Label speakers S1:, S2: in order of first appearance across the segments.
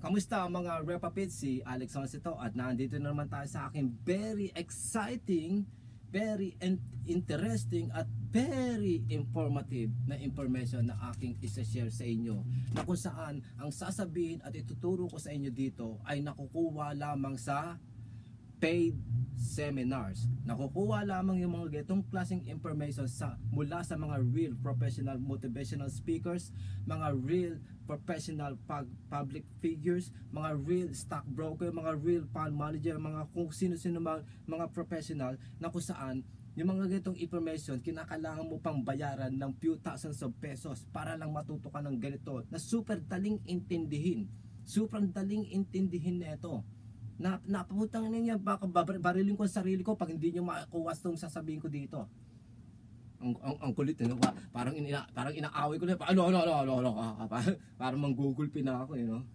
S1: Kamusta mga Repapit? Si Alex Honce ito at nandito na naman tayo sa aking very exciting, very interesting at very informative na information na aking isa-share sa inyo, na kung saan ang sasabihin at ituturo ko sa inyo dito ay nakukuha lamang sa paid seminars. Nakukuha lamang yung mga getong klaseng information mula sa mga real professional motivational speakers, mga real professional public figures, mga real stockbroker, mga real fund manager, mga kung sino-sino mga professional, na kung saan yung mga ganitong information kinakailangan mo pang bayaran ng few thousands of pesos para lang matuto ka ng ganito na super daling intindihin. Super daling intindihin nito. Naputang niya, baka barilin ko ang sarili ko pag hindi nyo makuha itong sasabihin ko dito. Ang kulit, you know? parang inaaway ko na, parang manggugulpi na ako, you know?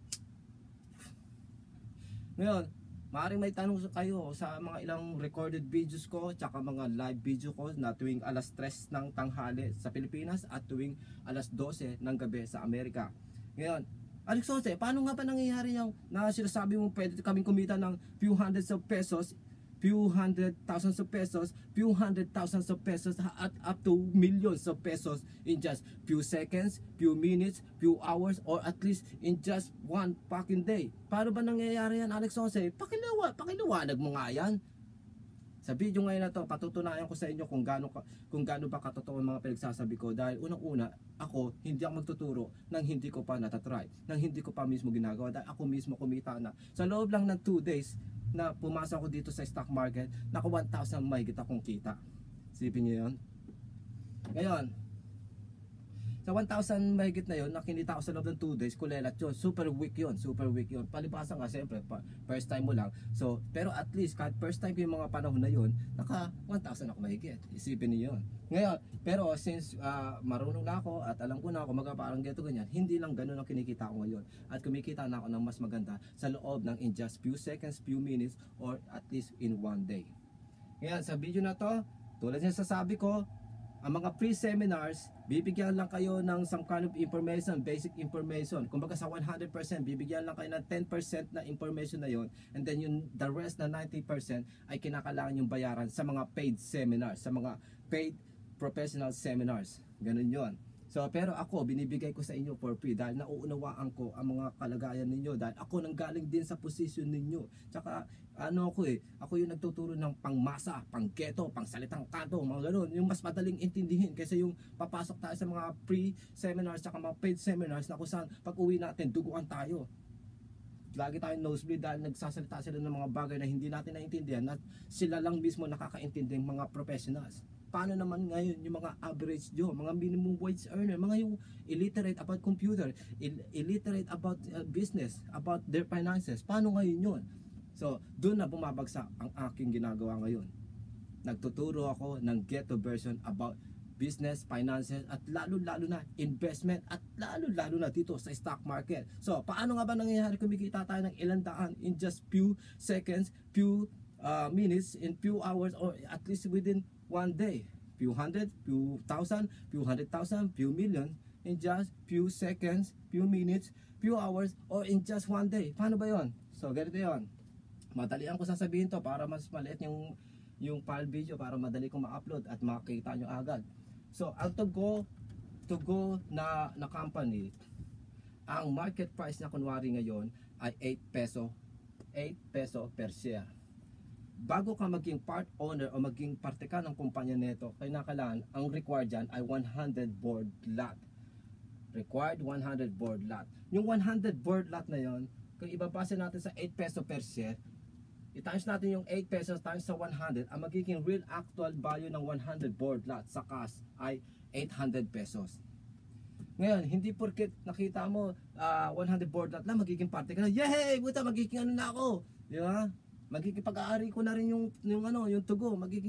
S1: Ngayon, maaaring may tanong kayo sa mga ilang recorded videos ko tsaka mga live video ko na tuwing alas 3 ng tanghali sa Pilipinas at tuwing alas 12 ng gabi sa Amerika. Ngayon, Alex Honce, paano nga ba nangyayari yung na sinasabi mo pwede kaming kumita ng few hundreds of pesos, few hundred thousands of pesos, few hundred thousands of pesos at up to millions of pesos in just few seconds, few minutes, few hours, or at least in just one fucking day? Paano ba nangyayari yan, Alex Honce? Pakiliwanag mo nga yan. Sa video ngayon na to, patutunayan ko sa inyo kung gaano ba katotoo ang mga pinagsasabi ko, dahil unang-una, ako hindi ako magtuturo nang hindi ko pa natatry, nang hindi ko pa mismo ginagawa, dahil ako mismo kumita na. Sa loob lang ng 2 days na pumasok ako dito sa stock market, naka 1,000 mahigit akong kita. Isipin niyo 'yon. Ngayon, sa 1,000 mahigit na yon, nakinita ko sa loob ng 2 days, kulelat yun. Super weak yun, super weak yun. Palipasan ka, siyempre, first time mo lang. So, pero at least, kahit first time ko yung mga panahon na yun, naka 1,000 ako mahigit. Isipin niyo yun. Ngayon, pero since marunong na ako at alam ko na ako, parang geto ganyan, hindi lang ganun ang kinikita ko ngayon. At kumikita na ako ng mas maganda sa loob ng in just few seconds, few minutes, or at least in one day. Ngayon, sa video na to, tulad niya sasabi ko, ang mga free seminars, bibigyan lang kayo ng some kind of information, basic information. Kumbaga sa 100%, bibigyan lang kayo ng 10% na information na yon, and then yung the rest na 90% ay kinakailangan yung bayaran sa mga paid seminars, sa mga paid professional seminars. Ganun yon. So, pero ako, binibigay ko sa inyo for free dahil nauunawaan ko ang mga kalagayan ninyo, dahil ako nanggaling din sa position ninyo. Tsaka, ako yung nagtuturo ng pangmasa, pangketo, pangsalitang kanto, mga ganun. Yung mas madaling intindihin kaysa yung papasok tayo sa mga free seminars tsaka mga paid seminars na kung saan pag uwi natin, duguan tayo. Lagi tayong nosebleed dahil nagsasalita sila ng mga bagay na hindi natin naintindihan at sila lang mismo nakakaintindi ng mga professionals. Paano naman ngayon yung mga average Joe, mga minimum wage earner, mga yung illiterate about computer, illiterate about business, about their finances? Paano ngayon yun? So, doon na bumabagsak ang aking ginagawa ngayon. Nagtuturo ako ng ghetto version about business, finances, at lalo-lalo na investment, at lalo-lalo na dito sa stock market. So, paano nga ba nangyayari kumikita tayo ng ilang daan in just few seconds, few minutes, in few hours, or at least within one day? Few hundred, few thousand, few hundred thousand, few million in just few seconds, few minutes, few hours, or in just one day. Paano ba yon? So, ganito yon. Madalian ko sasabihin to para mas maliit yung file video, para madali kong ma-upload at makita nyo agad. So, ang to go na company, ang market price na kunwari ngayon ay 8 peso per share. Bago ka maging part owner o maging parte ka ng kumpanya nito, kailangan ang required dyan ay 100 board lot. Required 100 board lot. Yung 100 board lot na yon, kung ibabase natin sa 8 peso per share, i-times natin yung 8 pesos times sa 100, ang magiging real actual value ng 100 board lot sa cash ay 800 pesos. Ngayon, hindi porket nakita mo 100 board lot lang, magiging parte ka na, yay! Buta, magiging ano na ako. Di ba? Magiging pag-aari ko na rin yung tugo, magiging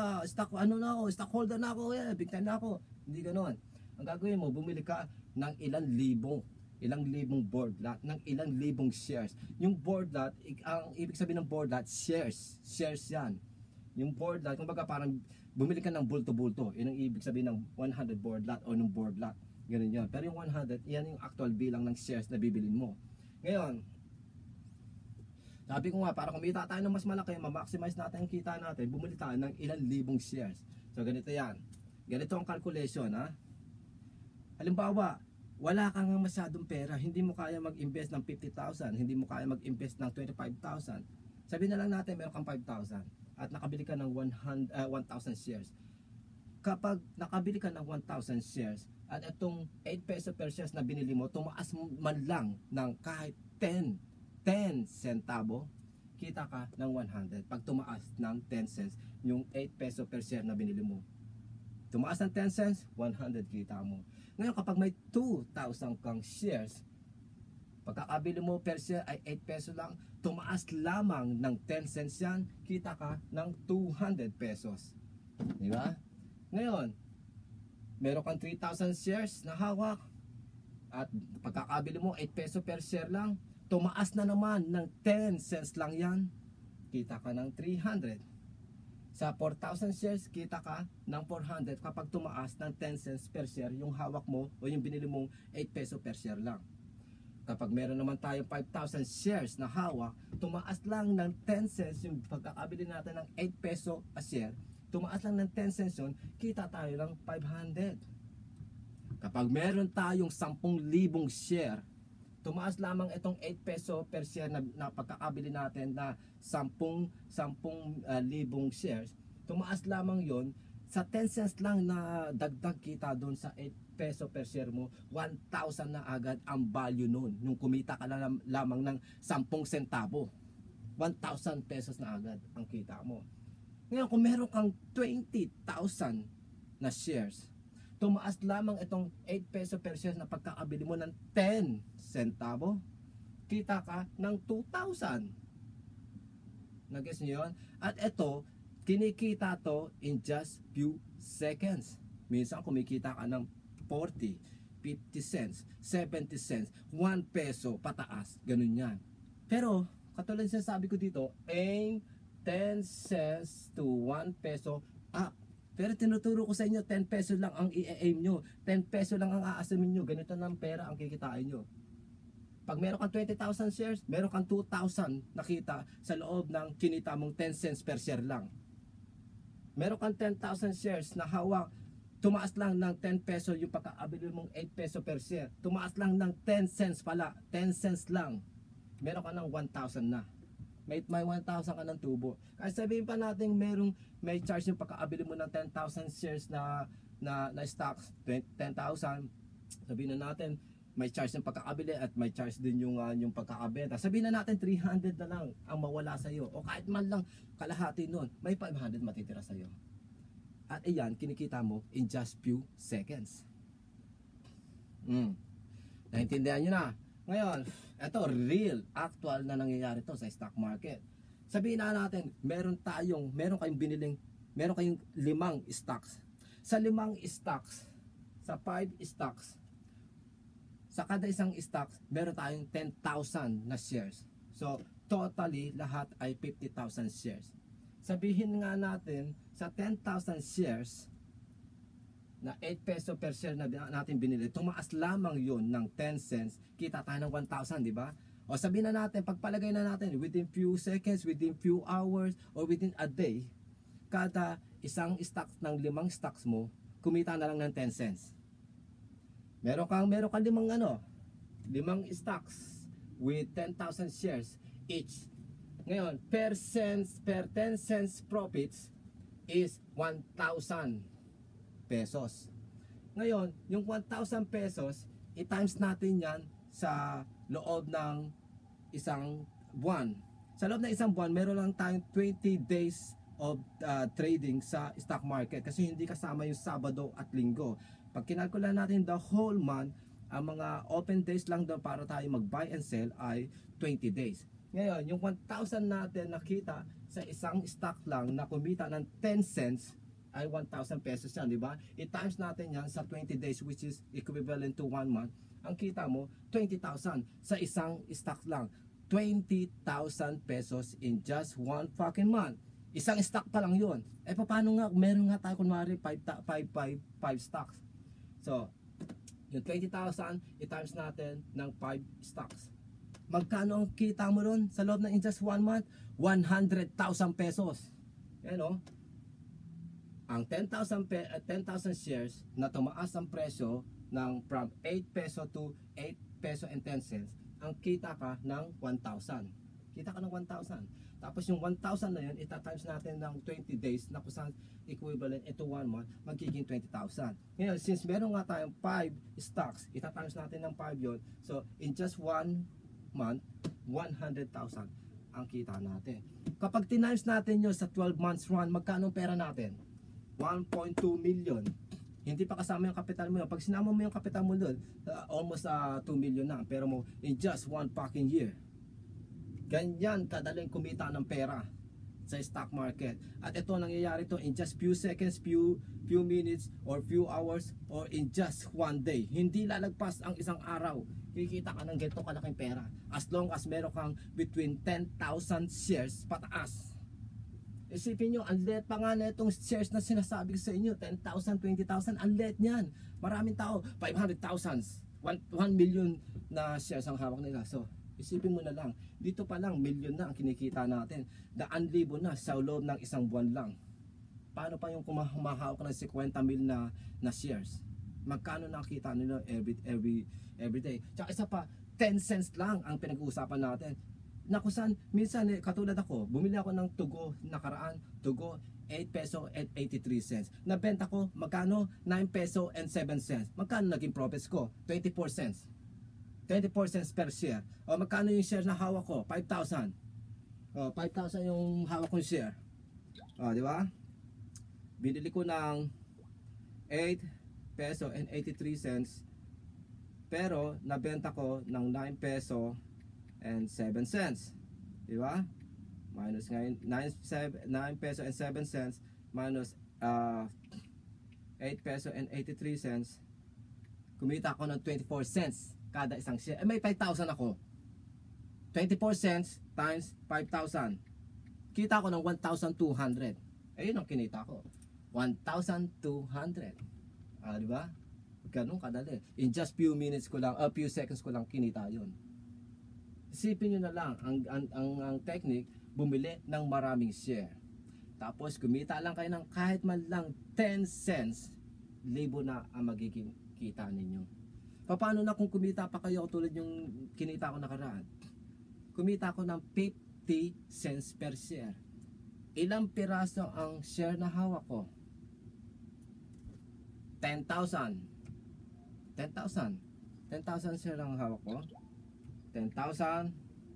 S1: stockholder na ako, big time na ako. Hindi ganoon. Ang gagawin mo, bumili ka ng ilang libong board lot, ng ilang libong shares. Yung board lot, ang ibig sabihin ng board lot, shares yan. Yung board lot, kumbaga parang bumili ka ng bulto-bulto, yun ang ibig sabihin ng 100 board lot o ng board lot. Ganun yan. Pero yung 100, yan yung actual bilang ng shares na bibilin mo. Ngayon, sabi ko nga, para kumita tayo ng mas malaki, ma-maximize natin ang kita natin, bumili tayo ng ilang libong shares. So ganito yan. Ganito ang calculation, ha. Halimbawa, wala kang masyadong pera, hindi mo kaya mag-invest ng 50,000, hindi mo kaya mag-invest ng 25,000. Sabihin na lang natin meron kang 5,000 at nakabili ka ng 1,000 shares. Kapag nakabili ka ng 1,000 shares at itong 8 peso per shares na binili mo, tumaas man lang ng kahit 10 centavo, kita ka ng 100. Pag tumaas ng 10 cents, yung 8 peso per share na binili mo, tumaas ng 10 cents, 100 kita mo. Ngayon, kapag may 2,000 kang shares, pagkakabili mo per share ay 8 peso lang, tumaas lamang ng 10 cents yan, kita ka ng 200 pesos. Di ba? Ngayon, meron kang 3,000 shares na hawak, at pagkakabili mo 8 peso per share lang, tumaas na naman ng 10 cents lang yan, kita ka ng 300. Sa 4,000 shares, kita ka ng 400 kapag tumaas ng 10 cents per share yung hawak mo o yung binili mong 8 peso per share lang. Kapag meron naman tayo 5,000 shares na hawak, tumaas lang ng 10 cents yung pagkakabili natin ng 8 peso a share, tumaas lang ng 10 cents yun, kita tayo ng 500. Kapag meron tayong 10,000 share, tumaas lamang itong 8 peso per share na pagkakabili natin na 10,000 shares, tumaas lamang yon sa 10 cents lang na dagdag kita doon sa 8 peso per share mo, 1,000 na agad ang value noon. Yung kumita ka lamang ng 10 centavo, 1,000 pesos na agad ang kita mo. Ngayon, kung meron kang 20,000 na shares, tumaas lamang itong 8 peso per share na pagkakabili mo ng 10 centavo, kita ka ng 2,000. Nag-guess nyo yun? At ito, kinikita to in just few seconds. Minsan kumikita ka ng 40, 50 cents, 70 cents, 1 peso pataas, ganun yan. Pero, katulad sa sabi ko dito, aim 10 cents to 1 peso up. Pero tinuturo ko sa inyo, 10 peso lang ang i-aim nyo, 10 peso lang ang aasamin nyo, ganito ng pera ang kikitain nyo. Pag meron kang 20,000 shares, meron kang 2,000 nakita sa loob ng kinita mong 10 cents per share lang. Meron kang 10,000 shares na hawak, tumaas lang ng 10 peso yung pagkakabili mong 8 peso per share, tumaas lang ng 10 cents pala, 10 cents lang, meron ka ng 1,000 na. May 1,000 ka ng tubo. Kasi sabihin pa natin may charge yung pagkakabili mo ng 10,000 shares na stocks, 10,000. Sabihin na natin may charge yung pagkakabili at may charge din yung pagkakabenta. Sabihin na natin 300 na lang ang mawala sa iyo, o kahit man lang kalahati noon, may 500 matitira sa iyo. At iyan kinikita mo in just few seconds. Naintindihan niyo na? Ngayon, ito real, actual na nangyayari to sa stock market. Sabihin na natin, meron kayong 5 stocks. Sa 5 stocks, sa 5 stocks, sa kada isang stocks, meron tayong 10,000 na shares. So, totally, lahat ay 50,000 shares. Sabihin nga natin, sa 10,000 shares, na 8 peso per share na natin binili, tumaas lamang yon ng 10 cents, kita tayo ng 1,000, di ba? O sabihin na natin, pagpalagay na natin, within few seconds, within few hours, or within a day, kada isang stock ng 5 stocks mo, kumita na lang ng 10 cents. Meron kang 5 stocks with 10,000 shares each. Ngayon, per 10 cents profits is 1,000 pesos. Ngayon, yung 1,000 pesos, i-times natin yan sa loob ng isang buwan. Sa loob ng isang buwan, meron lang tayong 20 days of trading sa stock market kasi hindi kasama yung Sabado at Linggo. Pag kinalkula natin the whole month, ang mga open days lang doon para tayo mag-buy and sell ay 20 days. Ngayon, yung 1,000 natin nakita sa isang stock lang na kumita ng 10 cents ay 1,000 pesos yan, di ba? I-times natin yan sa 20 days, which is equivalent to 1 month. Ang kita mo, 20,000 sa isang stock lang. 20,000 pesos in just 1 fucking month. Isang stock pa lang yun. Eh paano nga, meron nga tayo kunwari 5 stocks. So, yung 20,000, i-times natin ng 5 stocks. Magkano ang kita mo ron sa loob ng in just 1 month? 100,000 pesos. Yan o. Ang 10,000 shares na tumaas ang presyo ng from 8 peso to 8 peso and 10 cents, ang kita ka ng 1,000. Kita ka ng 1,000. Tapos yung 1,000 na yun, itatimes natin ng 20 days na kung saan equivalent ito 1 month, magiging 20,000. Ngayon, since meron nga tayong 5 stocks, itatimes natin ng 5 yun. So, in just 1 month, 100,000 ang kita natin. Kapag tinimes natin yun sa 12 months run, magkano pera natin? 1.2 million. Hindi pa kasama yung kapital mo yun. Pag sinama mo yung kapital mo doon, almost 2 million na. Pero mo, in just 1 fucking year. Ganyan kadaling kumita ng pera sa stock market. At ito nangyayari to in just few seconds, few minutes, or few hours, or in just 1 day. Hindi lalagpas ang isang araw. Kikita ka ng ganito kalaking pera. As long as meron kang between 10,000 shares pataas. Isipin nyo, ang liit pa nga na itong shares na sinasabi ko sa inyo, 10,000, 20,000, ang liit niyan. Maraming tao, 500,000, 1 million na shares ang hawak nila. So, isipin mo na lang, dito pa lang, million na ang kinikita natin. Daan libo na sa loob ng isang buwan lang. Paano pa yung kumahawak ng 50 mil na shares? Magkano nakita nila every day? Tsaka isa pa, 10 cents lang ang pinag-uusapan natin. Na kung saan, minsan katulad ako, bumili ako ng Tugo nakaraan, Tugo 8 peso and 83 cents. Nabenta ko, magkano? 9 peso and 7 cents. Magkano naging profits ko? 24 cents. 24 cents per share. O magkano yung share na hawak ko? 5,000. O 5,000 yung hawak kong share. O di ba? Binili ko ng 8 peso and 83 cents. Pero nabenta ko ng 9 peso and 7 cents. Di ba? Minus ngayon 9 peso and 7 cents minus 8 peso and 83 cents. Kumita ako ng 24 cents kada isang share. May 5,000 ako. 24 cents times 5,000. Kita ko ng 1,200. Ayun ang kinita ko. 1,200. Di ba? Ganun kadali. In just few minutes ko lang, few seconds ko lang kinita yun. Isipin nyo na lang, ang technique, bumili ng maraming share. Tapos kumita lang kayo ng kahit man lang 10 cents, libo na ang magiging kita ninyo. Paano na kung kumita pa kayo tulad yung kinita ko nakaraan? Kumita ko ng 50 cents per share. Ilang piraso ang share na hawak ko? 10,000. 10,000 share ang hawak ko. 10,000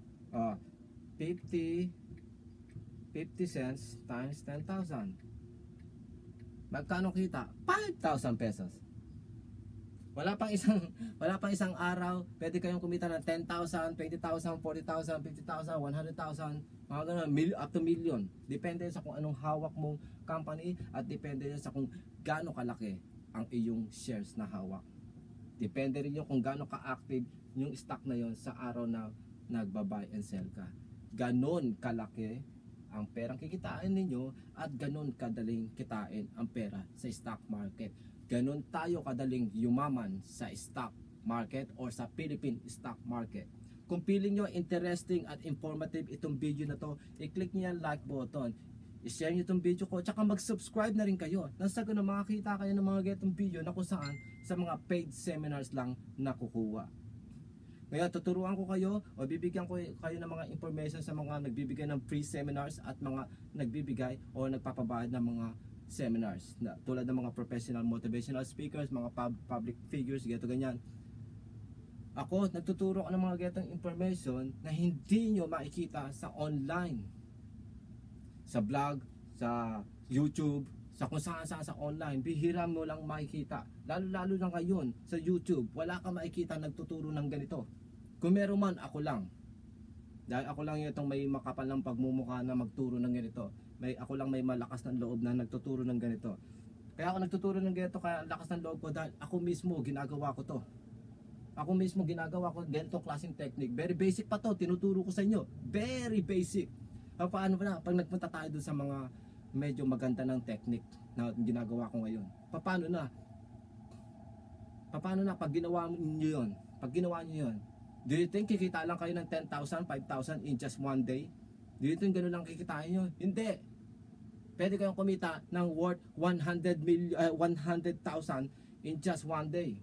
S1: 50 cents times 10,000. Magkano kita? 5,000 pesos. Wala pang isang araw, pwede kayong kumita ng 10,000, 20,000, 40,000, 50,000, 100,000, mga ganun, up to million. Depende sa kung anong hawak mong company at depende sa kung gaano kalaki ang iyong shares na hawak. Depende rin yung kung gaano ka-active yung stock na yon sa araw na nagba-buy and sell ka. Ganon kalaki ang perang kikitain ninyo at ganon kadaling kitain ang pera sa stock market. Ganon tayo kadaling yumaman sa stock market or sa Philippine stock market. Kung feeling nyo interesting at informative itong video na to, i-click nyo yung like button. I-share nyo itong video ko, tsaka mag-subscribe na rin kayo. Nang sa ganun, makakita kayo ng mga getong video na kung saan sa mga paid seminars lang nakukuha. Kaya tuturuan ko kayo o bibigyan ko kayo ng mga information sa mga nagbibigay ng free seminars at mga nagbibigay o nagpapabayad ng mga seminars na, tulad ng mga professional motivational speakers, mga public figures, geto ganyan. Ako, nagtuturo ko ng mga getong information na hindi nyo makikita sa online, sa blog, sa YouTube, sa kung saan sa online. Bihira mo lang makikita. Lalo na ngayon sa YouTube, wala ka makikita nagtuturo ng ganito. Kung meron man, ako lang. Dahil ako lang itong may makapal ng pagmumukha na magturo ng ganito. Ako lang may malakas ng loob na nagtuturo ng ganito. Kaya ako nagtuturo ng ganito, kaya lakas ng loob ko dahil ako mismo ginagawa ko to. Ako mismo ginagawa ko ganito klaseng technique. Very basic pa to, tinuturo ko sa inyo. Very basic. Paano ba na pag nagpunta tayo dun sa mga medyo maganda ng technique na ginagawa ko ngayon? Paano na pag ginawa niyo 'yon? Pag ginawa niyo 'yon, Do you think kikita lang kayo ng 10,000, 5,000 in just one day? Do you think gano'n lang kikitain nyo? Hindi. Pwede kayong kumita ng worth 100,000 in just one day.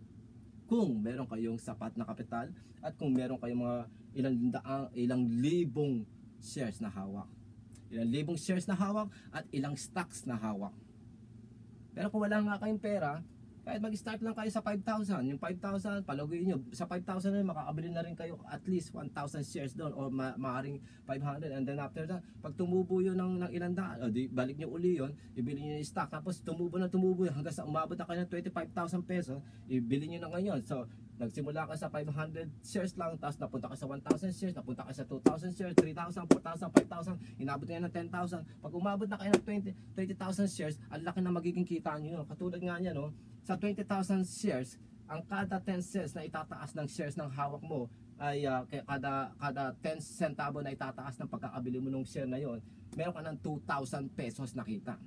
S1: Kung meron kayong sapat na kapital at kung meron kayong mga ilang libong shares na hawak. Ilang libong shares na hawak at ilang stocks na hawak. Pero kung wala nga kayong pera, kahit mag-start lang kayo sa 5,000, yung 5,000, paluguin nyo. Sa 5,000 na yun, makakabili na rin kayo at least 1,000 shares doon or maaaring 500. And then after that, pag tumubo yun ng ilang daan, di balik nyo uli yun, ibili nyo yung stock. Tapos tumubo yun hanggang sa umabot na kayo ng 25,000 pesos, ibili nyo na ngayon. So, nagsimula ka sa 500 shares lang, tapos napunta ka sa 1,000 shares, napunta ka sa 2,000 shares, 3,000, 4,000, 5,000, inabot na yan ng 10,000. Pag umabot na kayo ng 20,000 shares, ang laki na magiging kita nyo. Katulad nga niya, no? Sa 20,000 shares, ang kada 10 cents na itataas ng shares ng hawak mo ay kada 10 centavo na itataas ng pagkakabili mo ng share na yon, meron ka ng 2,000 pesos na kita.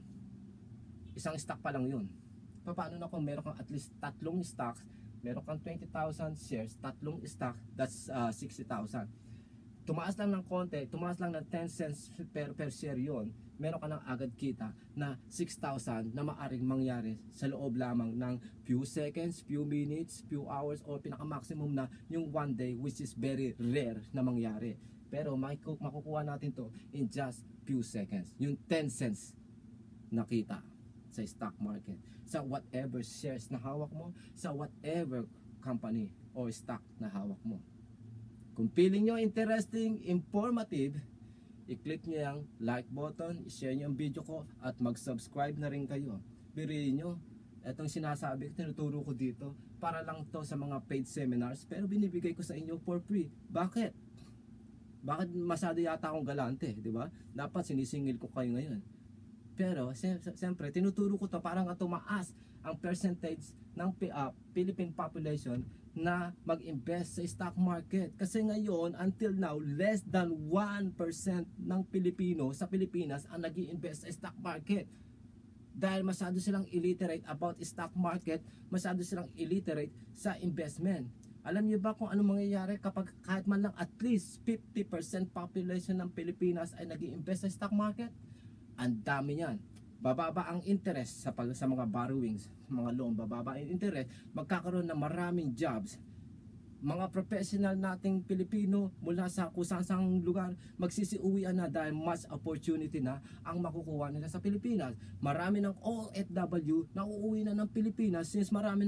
S1: Isang stock pa lang yun. Paano na kung meron kang at least 3 stocks, meron kang 20,000 shares, 3 stock, that's 60,000. Tumaas lang ng konti, tumaas lang ng 10 cents per share yon, meron ka ng agad kita na 6,000 na maaring mangyari sa loob lamang ng few seconds, few minutes, few hours, o pinaka-maximum na yung one day, which is very rare na mangyari. Pero makukuha natin to in just few seconds. Yung 10 cents na kita sa stock market, sa whatever shares na hawak mo, sa whatever company or stock na hawak mo. Kung feeling nyo interesting, informative, i-click nyo yung like button, i-share nyo ang video ko, at mag-subscribe na rin kayo. Biriin nyo, etong sinasabi ko, tinuturo ko dito, para lang to sa mga paid seminars, pero binibigay ko sa inyo for free. Bakit? Bakit masyado yata akong galante, di ba? Dapat sinisingil ko kayo ngayon. Pero, siyempre, tinuturo ko to para nga tumaas ang percentage ng Philippine population na mag-invest sa stock market. Kasi ngayon, until now, less than 1% ng Pilipino sa Pilipinas ang nag-i-invest sa stock market. Dahil masyado silang illiterate about stock market, masyado silang illiterate sa investment. Alam niyo ba kung anong mangyayari kapag kahit man lang at least 50% population ng Pilipinas ay nag-i-invest sa stock market? Ang dami niyan. Bababa ang interest sa mga borrowings, mga loan, bababa ang interest, magkakaroon ng maraming jobs. Mga professional nating Pilipino mula sa kusang lugar magsisiuwian na dahil much opportunity na ang makukuha nila sa Pilipinas. Marami ng OFW na uuwi na ng Pilipinas since marami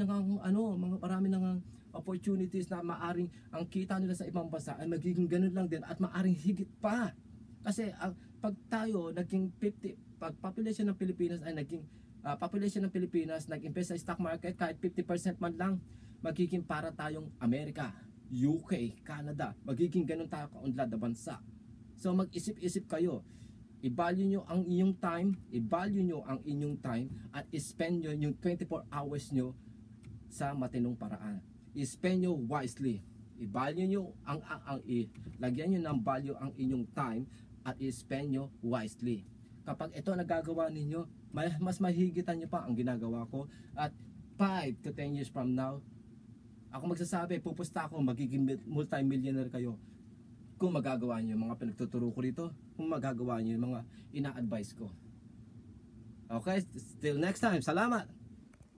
S1: nang opportunities na maaring ang kita nila sa ibang bansa ay magiging ganun lang din at maaring higit pa. Kasi pag tayo naging 50, pag population ng Pilipinas ay naging nag-invest sa stock market kahit 50% man lang, magiging para tayong Amerika, UK, Canada, magiging ganun tayo kaunlad na bansa. So mag-isip-isip kayo, i-value nyo ang inyong time, at i-spend nyo yung 24 hours nyo sa matinong paraan. I-spend nyo wisely. I-value nyo lagyan nyo ng value ang inyong time at i-spend nyo wisely. Kapag ito nagagawa ninyo, mas mahigitan nyo pa ang ginagawa ko, at 5 to 10 years from now, ako magsasabi, pupusta ako, magiging multi-millionaire kayo kung magagawa nyo yung mga pinagtuturo ko dito, kung magagawa nyo yung mga ina-advise ko. Okay, till next time, salamat!